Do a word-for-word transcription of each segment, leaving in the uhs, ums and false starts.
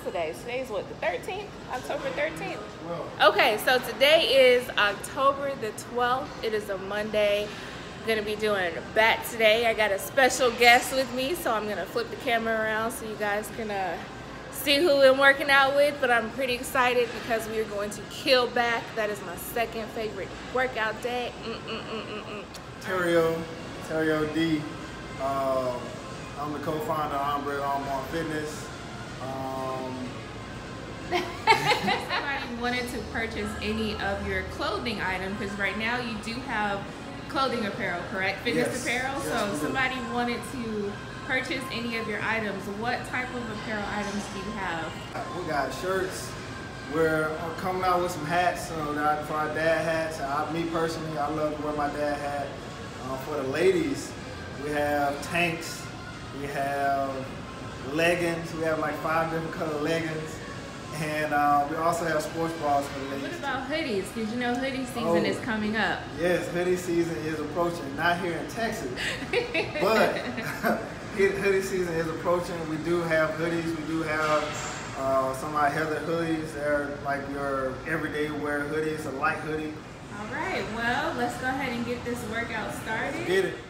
today? Today's what, the thirteenth? October thirteenth? Okay, so today is October the twelfth. It is a Monday. I'm gonna be doing bat today. I got a special guest with me, so I'm gonna flip the camera around so you guys can uh, see who I'm working out with. But I'm pretty excited because we are going to kill back. That is my second favorite workout day. Mm -mm -mm -mm -mm. Terrio, Terrio D. Um, I'm the co-founder of Ombre Armor Fitness. Um, Somebody wanted to purchase any of your clothing items because right now you do have clothing apparel, correct? Fitness yes. apparel. Yes, so somebody wanted to purchase any of your items. What type of apparel items do you have? We got shirts. We're coming out with some hats so that for our dad hats. I, me personally, I love to wear my dad hat. Uh, for the ladies, we have tanks. We have leggings. We have like five different color leggings. And uh, we also have sports bras for the ladies. What about hoodies? Did you know hoodie season oh, is coming up? Yes, hoodie season is approaching. Not here in Texas, but hoodie season is approaching. We do have hoodies. We do have uh, some of our Heather hoodies. They're like your everyday wear hoodies, a light hoodie. All right, well, let's go ahead and get this workout started. Get it.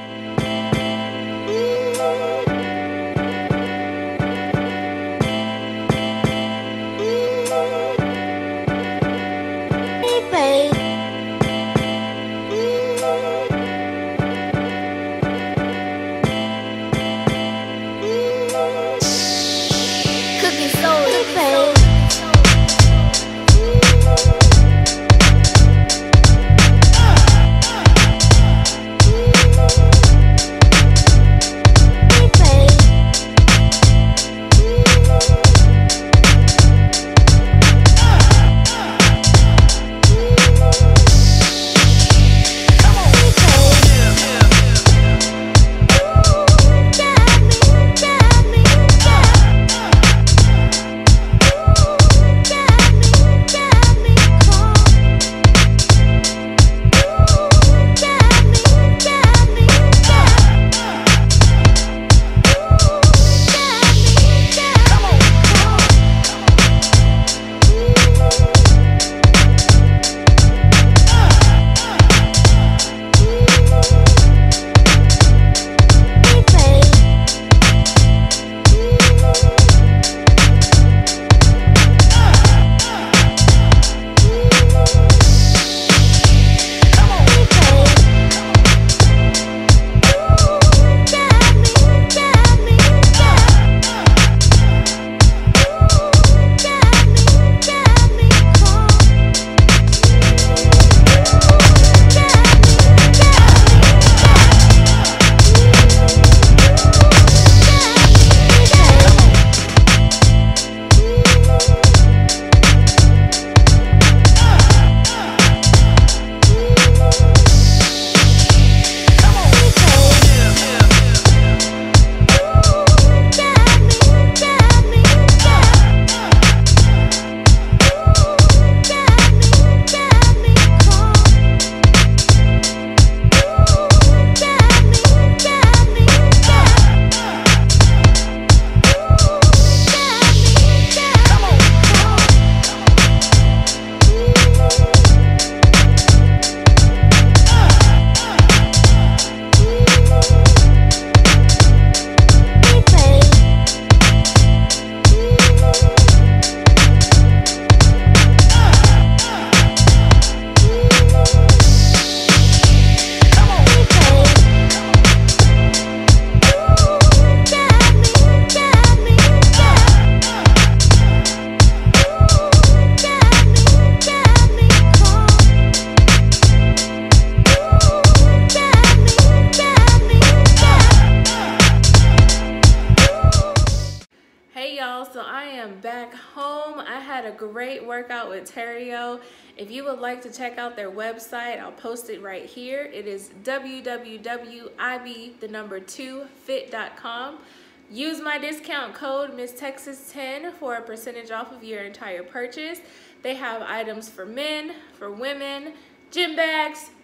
Great workout with Terrio. If you would like to check out their website, I'll post it right here. It is w w w dot i b the number two fit dot com. Use my discount code Miss Texas ten for a percentage off of your entire purchase. They have items for men, for women, gym bags,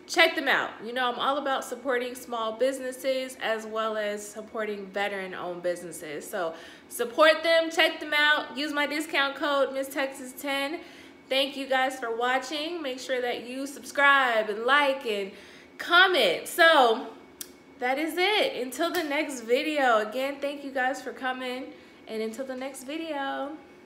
check them out. You know, I'm all about supporting small businesses as well as supporting veteran-owned businesses. So support them, check them out. Use my discount code Miss Texas ten. Thank you guys for watching. Make sure that you subscribe and like and comment. So that is it. Until the next video. Again, thank you guys for coming. And until the next video.